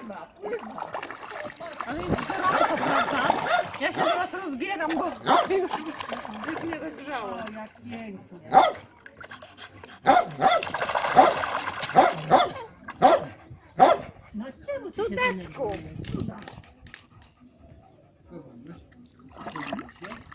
Ale jest gorąco, prawda? Ja się teraz rozbieram, bo już mnie rozgrzało. O, jak pięknie. No czemu ty się Cudeczku. denerwujesz? Cuda.